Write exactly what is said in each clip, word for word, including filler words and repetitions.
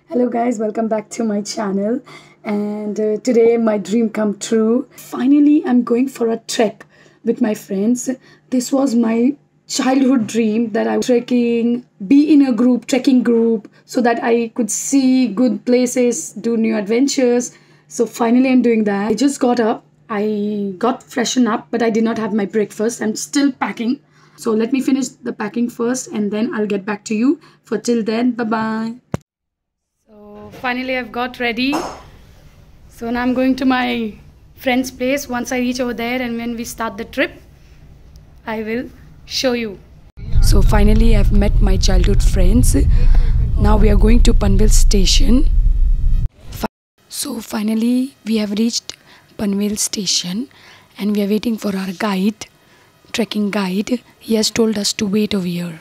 Hello guys, welcome back to my channel. And uh, today my dream come true. Finally, I'm going for a trek with my friends. This was my childhood dream that I was trekking, be in a group, trekking group, so that I could see good places, do new adventures. So finally I'm doing that. I just got up. I got freshened up, but I did not have my breakfast. I'm still packing. So let me finish the packing first and then I'll get back to you. For till then, bye-bye. So finally I've got ready. So now I'm going to my friend's place. Once I reach over there and when we start the trip, I will show you. So finally I've met my childhood friends. Now we are going to Panvel station. So finally we have reached Panvel station and we are waiting for our guide, trekking guide. He has told us to wait over here.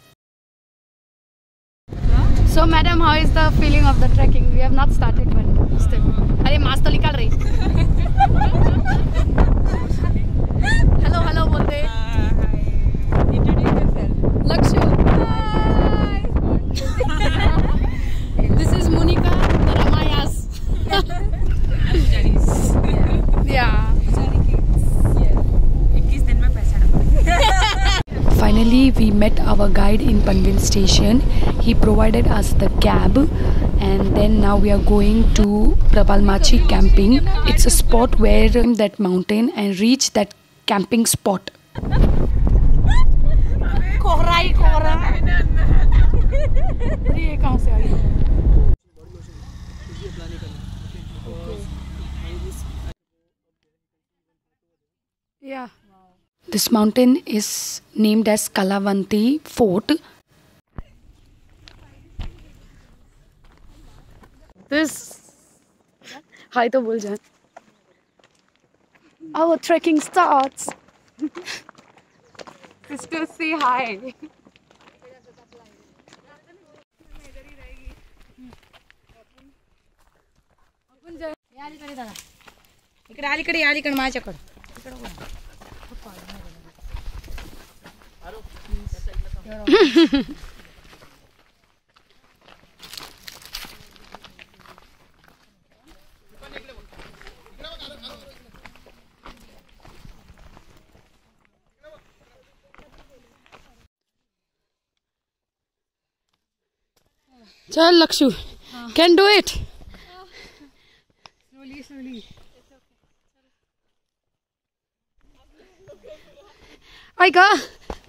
So madam, how is the feeling of the trekking? We have not started one step. Are mask to nikal rahi? Hello, hello bolte. Hi. Introduce yourself. Lakshu. Hi. This is Monica, the Ramayas. Yeah. Finally, we met our guide in Panvel station. He provided us the cab, and then now we are going to Prabalmachi camping. It's a spot where we climb that mountain and reach that camping spot. कोहरा कोहरा ये कहाँ से आई? Yeah. This mountain is named as Kalavanti Fort. This Hi to bol jaan. Our trekking starts. Sister, say hi. इकडे अलीकडे अलीकडे माझ्याकडे Chal Lakshu, can do it. Slowly, slowly. I got.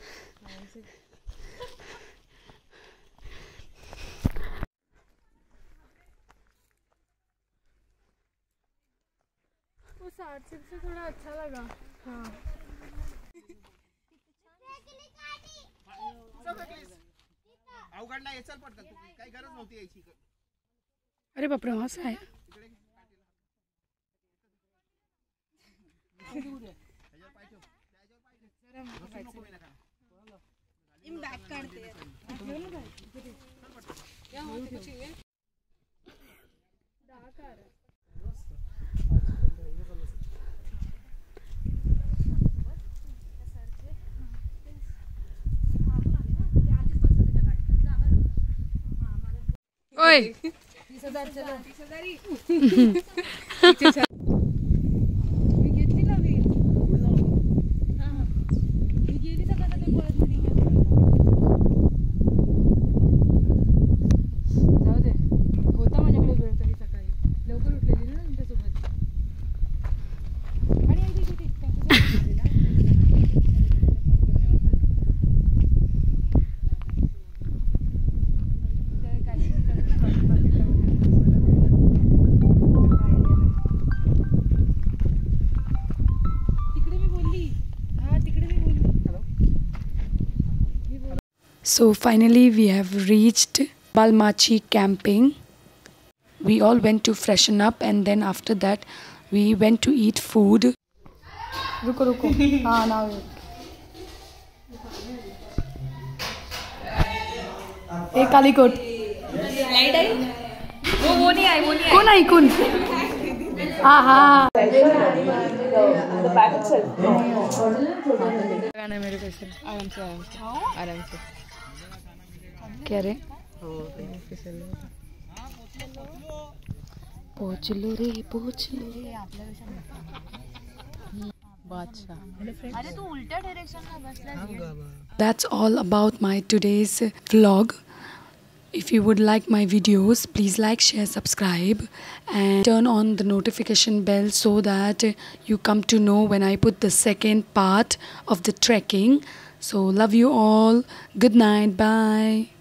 उस आर्टिस्ट से थोड़ा अच्छा लगा. हाँ. अवघडला याचाल पडतात काही गरज नव्हती यायची. अरे बाप रे, वहां से आया. Oi. So finally we have reached Balmachi camping. We all went to freshen up and then after that we went to eat food. Ruko ruko. Ah, now wait. Hey Kalikot. Light आई वो वो नहीं आई वो नहीं कौन आई कौन? हाँ हाँ. गाना मेरे को इसे आराम से आराम से आराम से क्या रे? हो पोचलो रे पोचलो रे. अरे तू उलट्या डायरेक्शनला बसला. That's all about my today's vlog. If you would like my videos, please like, share, subscribe and turn on the notification bell so that you come to know when I put the second part of the trekking. So love you all. Good night. Bye.